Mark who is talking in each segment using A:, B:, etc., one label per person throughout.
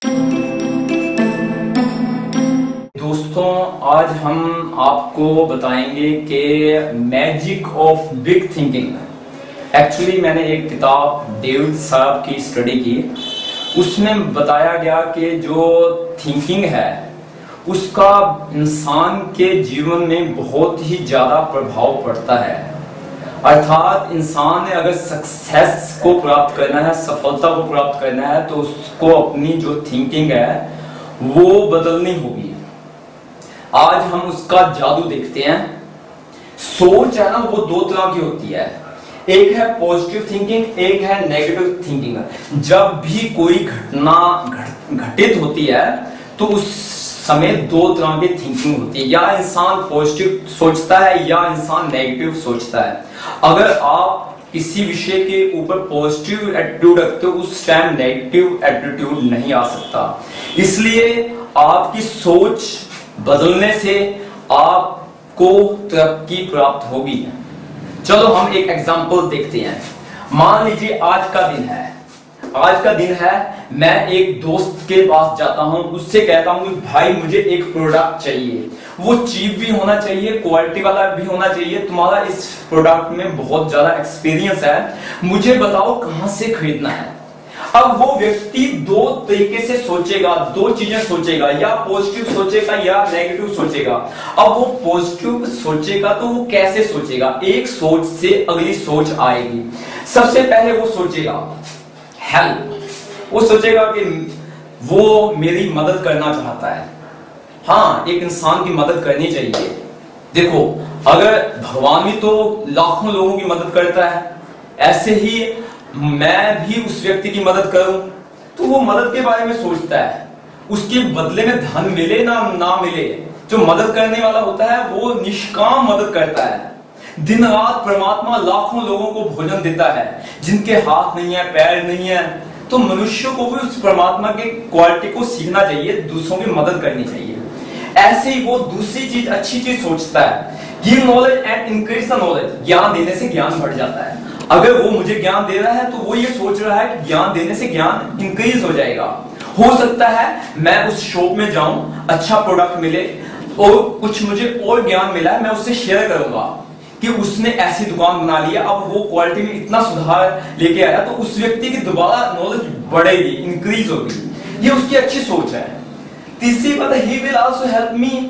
A: दोस्तों, आज हम आपको बताएंगे कि magic of big thinking. Actually मैंने एक किताब डेविड साहब की स्टडी की, उसमें बताया गया कि जो थिंकिंग है उसका इंसान के जीवन में बहुत ही ज़्यादा प्रभाव पड़ता है। अर्थात इंसान ने अगर सक्सेस को प्राप्त करना है, सफलता को प्राप्त करना है, तो उसको अपनी जो थिंकिंग है वो बदलनी होगी। आज हम उसका जादू देखते हैं। सोच है ना, वो दो तरह की होती है, एक है पॉजिटिव थिंकिंग, एक है नेगेटिव थिंकिंग। जब भी कोई घटना घटित होती है तो उस समय दो तरह की थिंकिंग होती है, या इंसान पॉजिटिव सोचता है या इंसान नेगेटिव सोचता है। अगर आप किसी विषय के ऊपर पॉजिटिव एटीट्यूड रखते हो, उस टाइम नेगेटिव एटीट्यूड नहीं आ सकता। इसलिए आपकी सोच बदलने से आपको तरक्की प्राप्त होगी। चलो हम एक एग्जांपल देखते हैं। मान लीजिए आज का दिन है, मैं एक दोस्त के पास जाता हूं, उससे कहता हूं भाई मुझे एक प्रोडक्ट चाहिए, वो चीप भी होना चाहिए, क्वालिटी वाला भी होना चाहिए, तुम्हारा इस प्रोडक्ट में बहुत ज्यादा एक्सपीरियंस है, मुझे बताओ कहां से खरीदना है। अब वो व्यक्ति दो तरीके से सोचेगा, दो चीजें सोचेगा, या पॉजिटिव सोचेगा या नेगेटिव सोचेगा। अब वो पॉजिटिव सोचेगा तो वो कैसे सोचेगा? एक सोच से अगली सोच आएगी। सबसे पहले वो सोचेगा हेल्प, वो सोचेगा कि वो मेरी मदद करना चाहता है। हाँ, एक इंसान की मदद करनी चाहिए। देखो, अगर भगवान भी तो लाखों लोगों की मदद करता है, ऐसे ही मैं भी उस व्यक्ति की मदद करूं तो वो मदद के बारे में सोचता है। उसके बदले में धन मिले ना मिले, जो मदद करने वाला होता है वो निष्काम मदद करता है। दिन रात परमात्मा लाखों लोगों को भोजन देता है, जिनके हाथ नहीं है, पैर नहीं है। तो मनुष्य को भी उस परमात्मा की क्वालिटी को सीखना चाहिए, दूसरों की मदद करनी चाहिए। ऐसे ही वो दूसरी चीज, अच्छी चीज सोचता है। Give knowledge and increase the knowledge, ज्ञान देने से ज्ञान बढ़ जाता है। अगर वो मुझे ज्ञान दे रहा है तो वो ये सोच रहा है कि ज्ञान देने से ज्ञान इंक्रीज हो जाएगा। हो सकता है मैं उस शॉप में जाऊं, अच्छा प्रोडक्ट मिले और कुछ मुझे और ज्ञान मिला है, मैं उससे शेयर करूंगा कि उसने ऐसी दुकान बना लिया, अब वो क्वालिटी में इतना सुधार लेके आया, तो उस व्यक्ति की दोबारा नॉलेज बढ़ेगी, इंक्रीज होगी। ये उसकी अच्छी सोच है। तीसरी बात है, he will also help me.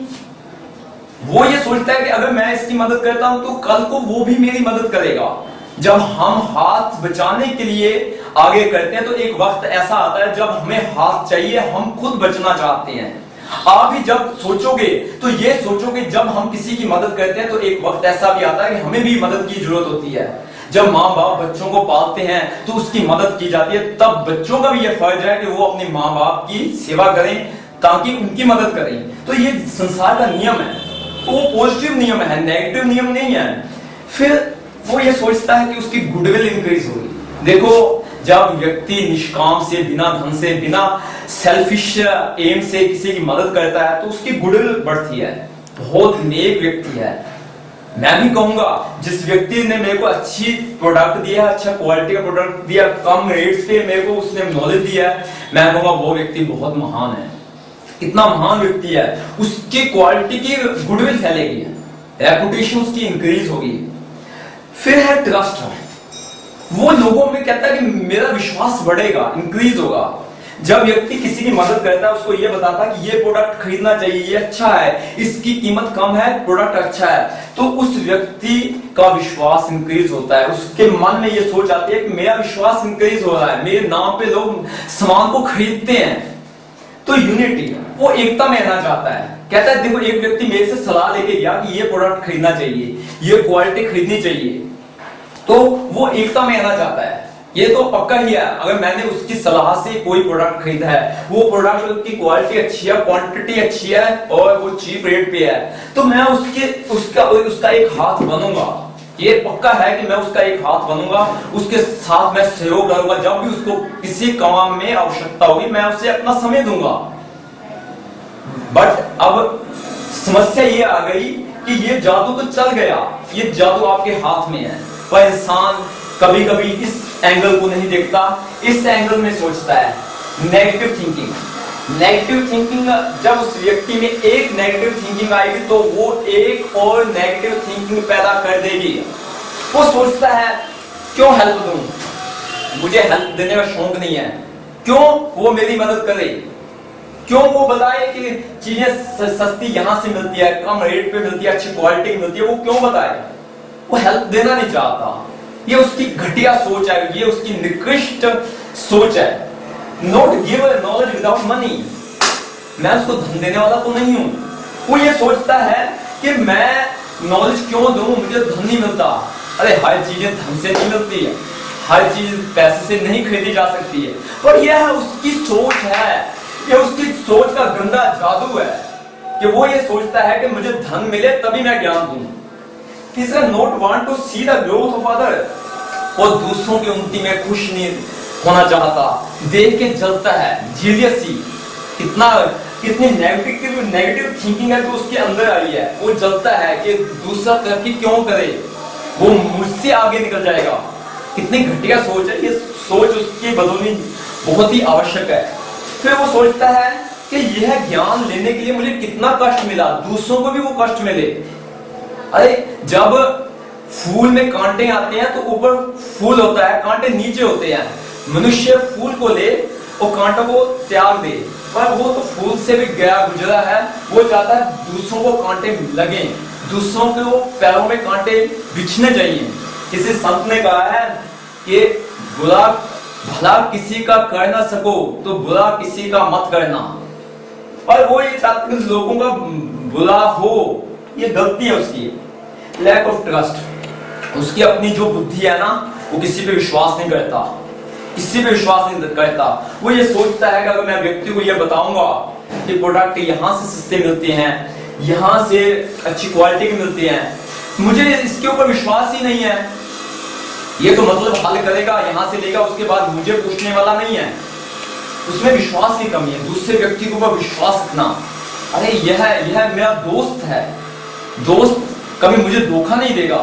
A: वो ये सोचता है कि अगर मैं इसकी मदद करता हूं तो कल को वो भी मेरी मदद करेगा। जब हम हाथ बचाने के लिए आगे करते हैं तो एक वक्त ऐसा आता है जब हमें हाथ चाहिए, हम खुद बचना चाहते हैं। आप भी जब सोचोगे तो ये सोचोगे, जब हम किसी की मदद करते हैं तो एक वक्त ऐसा भी आता है कि हमें भी मदद की जरूरत होती है। जब माँ बाप बच्चों को पालते हैं तो उसकी मदद की जाती है, तब बच्चों का भी ये फर्ज है कि वो अपने माँ बाप की सेवा करें ताकि उनकी मदद करें। तो ये संसार का नियम है, तो वो पॉजिटिव नियम है, नेगेटिव नियम नहीं है। फिर वो ये सोचता है कि उसकी गुडविल इंक्रीज होगी। देखो, जब व्यक्ति निष्काम से, बिना धन से, बिना सेल्फिश एम से किसी की मदद करता है तो उसकी गुडविल बढ़ती है। बहुत नेक व्यक्ति है। मैं भी कहूंगा, जिस व्यक्ति ने मेरे को अच्छी प्रोडक्ट दिया, अच्छा क्वालिटी का प्रोडक्ट दिया, कम रेट्स पे मेरे को उसने नॉलेज दिया है, मैं कहूंगा वो व्यक्ति बहुत महान है। कितना महान व्यक्ति है, उसकी क्वालिटी की गुडविल फैलेगी, रेपुटेशन उसकी इंक्रीज होगी। फिर है ट्रस्ट। वो लोगों में कहता है कि मेरा विश्वास बढ़ेगा, इंक्रीज होगा। जब व्यक्ति किसी की मदद करता है, उसको ये बताता है कि ये प्रोडक्ट खरीदना चाहिए, ये अच्छा है, इसकी कीमत कम है, प्रोडक्ट अच्छा है, तो उस व्यक्ति का विश्वास इंक्रीज होता है। उसके मन में ये सोच आती है कि मेरा विश्वास इंक्रीज हो रहा है, मेरे नाम पे लोग सामान को खरीदते हैं। तो यूनिटी, वो एकता में रहना चाहता है। कहता है देखो, एक व्यक्ति मेरे से सलाह लेके गया कि ये प्रोडक्ट खरीदना चाहिए, ये क्वालिटी खरीदनी चाहिए, तो वो एकता में रहना चाहता है। ये तो पक्का ही है, अगर मैंने उसकी सलाह से कोई प्रोडक्ट खरीदा है, वो प्रोडक्ट की क्वालिटी अच्छी है, क्वांटिटी अच्छी है और वो चीप रेट पे है, तो मैं उसका एक हाथ बनूंगा। ये पक्का है कि मैं उसका एक हाथ बनूंगा, उसके साथ मैं सहयोग करूंगा। जब भी उसको किसी काम में आवश्यकता होगी, मैं उसे अपना समय दूंगा। बट अब समस्या ये आ गई कि ये जादू तो चल गया, ये जादू आपके हाथ में है, पर इंसान कभी कभी इस एंगल को नहीं देखता, इस एंगल में सोचता है, नेगेटिव थिंकिंग। नेगेटिव थिंकिंग, जब उस व्यक्ति में एक नेगेटिव थिंकिंग आएगी तो वो एक और नेगेटिव थिंकिंग पैदा कर देगी। वो सोचता है क्यों हेल्प दूं, मुझे हेल्प देने का शौक नहीं है, क्यों वो मेरी मदद करे, क्यों वो बताए कि चीजें सस्ती यहां से मिलती है, कम रेट पे मिलती है, अच्छी क्वालिटी की मिलती है, वो क्यों बताए? वो हेल्प देना नहीं चाहता। ये उसकी घटिया सोच है, ये उसकी निकृष्ट सोच है। Not give knowledge without money, मैं उसको धन देने वाला तो नहीं हूं। वो ये सोचता है कि मैं नॉलेज क्यों दूं, मुझे धन नहीं मिलता। अरे हर चीजें धन से नहीं मिलती है, हर चीज पैसे से नहीं खरीदी जा सकती है। पर यह उसकी सोच है, ये उसकी सोच का गंदा जादू है कि वो ये सोचता है कि मुझे धन मिले तभी मैं ज्ञान दूं। तीसरा, not want to see the growth of other, वो दूसरों की उन्नति में खुश नहीं होना चाहता, देख के जलता है, जेलियसी। कितनी नेगेटिव थिंकिंग है जो उसके अंदर आई है। वो जलता है कि दूसरा तरक्की क्यों करे, वो मुझसे आगे निकल जाएगा। कितनी घटिया सोच है, ये सोच उसकी बदलनी बहुत ही आवश्यक है। फिर वो सोचता है कि यह ज्ञान लेने के लिए मुझे कितना कष्ट मिला, दूसरों को भी वो कष्ट मिले। अरे जब फूल में कांटे आते हैं तो ऊपर फूल होता है, कांटे नीचे होते हैं। मनुष्य फूल को ले और कांटों को त्याग दे, पर वो तो फूल से भी गया गुजरा है। वो चाहता है दूसरों को कांटे लगे, दूसरों के वो पैरों में कांटे बिछने चाहिए। किसी संत ने कहा है कि भला किसी का कर ना सको तो बुरा किसी का मत करना। और वो ये चाहता है लोगों का बुरा हो, ये गलती है उसकी। लैक ऑफ ट्रस्ट, उसकी अपनी जो बुद्धि है ना, वो किसी पे विश्वास नहीं करता, किसी पे विश्वास नहीं करता। वो ये सोचता है कि अगर मैं व्यक्ति को ये बताऊंगा कि प्रोडक्ट यहां से सस्ते मिलते हैं, यहां से अच्छी क्वालिटी के मिलते हैं, मुझे इसके ऊपर विश्वास ही नहीं है, ये तो मतलब हल करेगा, यहां से लेगा, उसके बाद मुझे पूछने वाला नहीं है, उसमें विश्वास की कमी है। दूसरे व्यक्ति के ऊपर विश्वास रखना, अरे यह मेरा दोस्त है, दोस्त कभी मुझे धोखा नहीं देगा।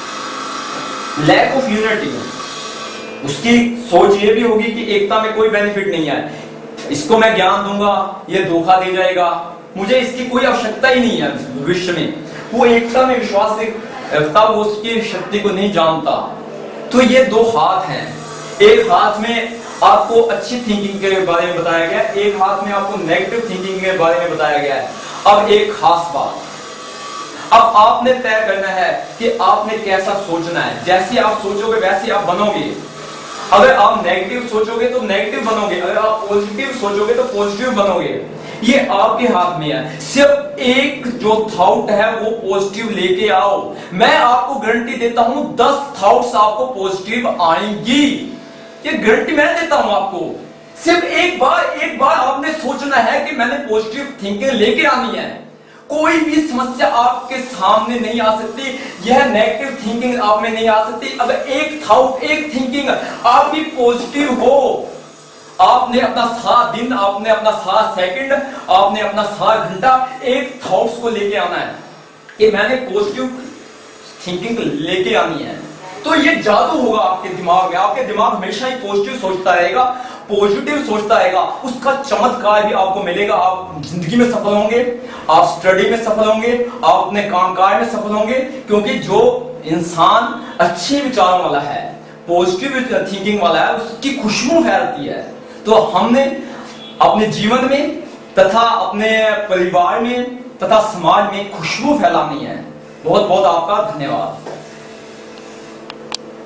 A: लैक ऑफ यूनिटी, उसकी सोच ये भी होगी कि एकता में कोई बेनिफिट नहीं है, इसको मैं ज्ञान दूंगा, ये धोखा दे जाएगा, मुझे इसकी कोई आवश्यकता ही नहीं है भविष्य में। वो एकता में विश्वास रखता, वो उसकी शक्ति को नहीं जानता। तो ये दो हाथ हैं, एक हाथ में आपको अच्छी थिंकिंग के बारे में बताया गया, एक हाथ में आपको नेगेटिव थिंकिंग के बारे में बताया गया है। अब एक खास बात, अब आपने तय करना है कि आपने कैसा सोचना है। जैसे आप सोचोगे वैसे आप बनोगे। अगर आप नेगेटिव सोचोगे तो नेगेटिव बनोगे, अगर आप पॉजिटिव सोचोगे तो पॉजिटिव बनोगे। ये आपके हाथ में है। सिर्फ एक जो थॉट है वो पॉजिटिव लेके आओ। मैं आपको गारंटी देता हूं 10 थॉट्स आपको पॉजिटिव आएंगी, ये गारंटी मैं देता हूं आपको। सिर्फ एक बार आपने सोचना है कि मैंने पॉजिटिव थिंकिंग लेके आनी है। कोई भी समस्या आपके सामने नहीं आ सकती, यह नेगेटिव थिंकिंग आप में नहीं आ सकती। अगर एक थॉट, एक थिंकिंग आपकी पॉजिटिव हो, आपने अपना 7 दिन, आपने अपना 7 सेकंड, आपने अपना 7 घंटा एक थॉट्स को लेके आना है कि मैंने पॉजिटिव थिंकिंग लेके आनी है। तो ये जादू होगा आपके दिमाग में। आपके दिमाग हमेशा ही पॉजिटिव सोचता रहेगा, पॉजिटिव सोचता रहेगा, उसका चमत्कार भी आपको मिलेगा। आप जिंदगी में सफल होंगे, आप स्टडी में सफल होंगे, आप अपने कामकाज में सफल होंगे। क्योंकि जो इंसान अच्छे विचारों वाला है, पॉजिटिव थिंकिंग वाला है, उसकी खुशबू फैलती है। तो हमने अपने जीवन में तथा अपने परिवार में तथा समाज में खुशबू फैलानी है। बहुत बहुत आपका धन्यवाद।